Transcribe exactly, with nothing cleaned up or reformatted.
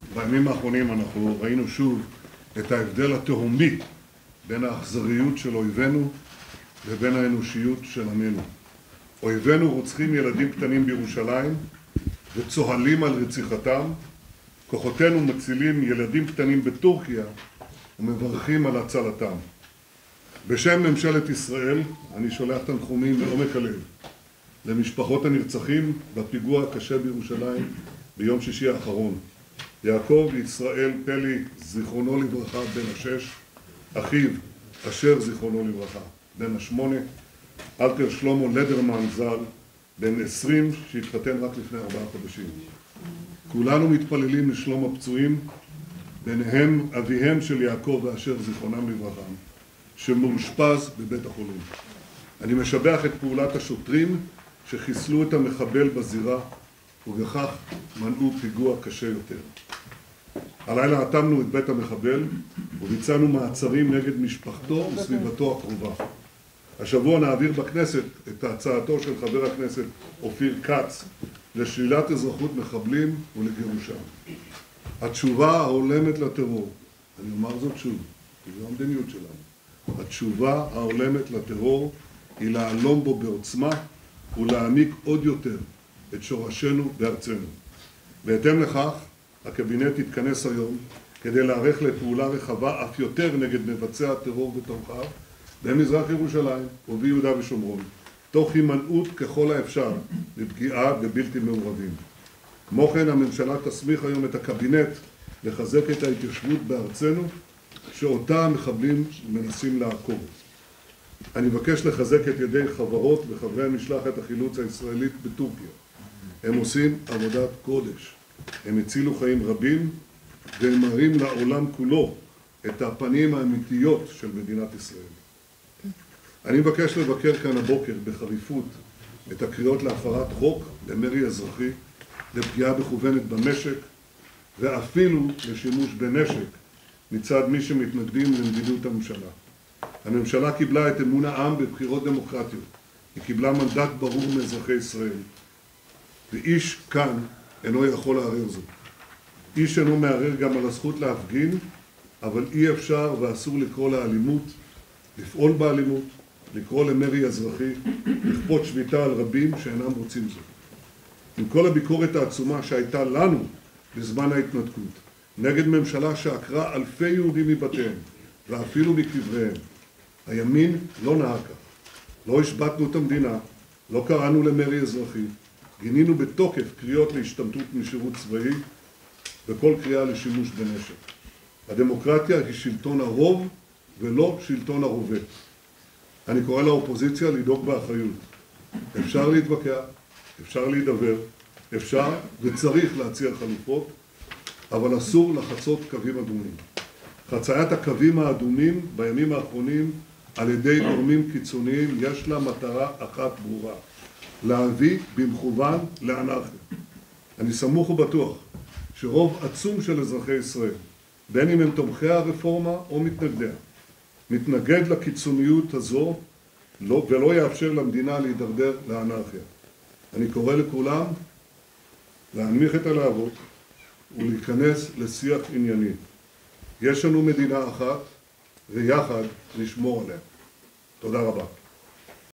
בימים האחרונים אנחנו ראינו שוב את ההבדל התהומי בין האכזריות של אויבינו לבין האנושיות של עמנו. אויבינו רוצחים ילדים קטנים בירושלים וצוהלים על רציחתם. כוחותינו מצילים ילדים קטנים בטורקיה ומברכים על הצלתם. בשם ממשלת ישראל אני שולח תנחומים מעומק הלב למשפחות הנרצחים בפיגוע הקשה בירושלים ביום שישי האחרון. יעקב ישראל פלי זיכרונו לברכה בן השש, אחיו אשר זיכרונו לברכה בן השמונה, אלתר שלמה לדרמן ז"ל בן עשרים שהתחתן רק לפני ארבעה חודשים. כולנו מתפללים לשלום הפצועים, ביניהם אביהם של יעקב ואשר זיכרונם לברכה, שמאושפז בבית החולים. אני משבח את פעולת השוטרים שחיסלו את המחבל בזירה ובכך מנעו פיגוע קשה יותר. הלילה אטמנו את בית המחבל וביצענו מעצרים נגד משפחתו וסביבתו הקרובה. השבוע נעביר בכנסת את הצעתו של חבר הכנסת אופיר כץ לשלילת אזרחות מחבלים ולגירושם. התשובה ההולמת לטרור, אני אומר זאת שוב, כי זו המדיניות שלנו, התשובה ההולמת לטרור היא להלום בו בעוצמה ולהעמיק עוד יותר את שורשינו בארצנו. בהתאם לכך, הקבינט יתכנס היום כדי להיערך לפעולה רחבה אף יותר נגד מבצע הטרור ותומכיו במזרח ירושלים וביהודה ושומרון, תוך הימנעות ככל האפשר לפגיעה בבלתי מעורבים. כמו כן, הממשלה תסמיך היום את הקבינט לחזק את ההתיישבות בארצנו שאותה המחבלים מנסים לעקור. אני מבקש לחזק את ידי חברות וחברי משלחת החילוץ הישראלית בטורקיה. הם עושים עבודת קודש. הם הצילו חיים רבים והם מראים לעולם כולו את הפנים האמיתיות של מדינת ישראל. אני מבקש לבקר כאן הבוקר בחריפות את הקריאות להפרת חוק, למרי אזרחי, לפגיעה מכוונת במשק ואפילו לשימוש בנשק מצד מי שמתנגדים למדיניות הממשלה. הממשלה קיבלה את אמון העם בבחירות דמוקרטיות. היא קיבלה מנדט ברור מאזרחי ישראל. ואיש כאן אינו יכול לערער זאת. איש אינו מערער גם על הזכות להפגין, אבל אי אפשר ואסור לקרוא לאלימות, לפעול באלימות, לקרוא למרי אזרחי, לכפות שביתה על רבים שאינם רוצים זאת. עם כל הביקורת העצומה שהייתה לנו בזמן ההתנתקות, נגד ממשלה שעקרה אלפי יהודים מבתיהם ואפילו מקבריהם, הימין לא נהג כך. לא השבתנו את המדינה, לא קראנו למרי אזרחי, גינינו בתוקף קריאות להשתמטות משירות צבאי וכל קריאה לשימוש בנשק. הדמוקרטיה היא שלטון הרוב ולא שלטון הרובה. אני קורא לאופוזיציה לדאוג באחריות. אפשר להתווכח, אפשר להידבר, אפשר וצריך להציע חלופות, אבל אסור לחצות קווים אדומים. חציית הקווים האדומים בימים האחרונים על ידי גורמים קיצוניים יש לה מטרה אחת ברורה, להביא במכוון לאנרכיה. אני סמוך ובטוח שרוב עצום של אזרחי ישראל, בין אם הם תומכי הרפורמה או מתנגדיה, מתנגד לקיצוניות הזו לא, ולא יאפשר למדינה להידרדר לאנרכיה. אני קורא לכולם להנמיך את הלהבות ולהיכנס לשיח ענייני. יש לנו מדינה אחת ויחד נשמור עליה. תודה רבה.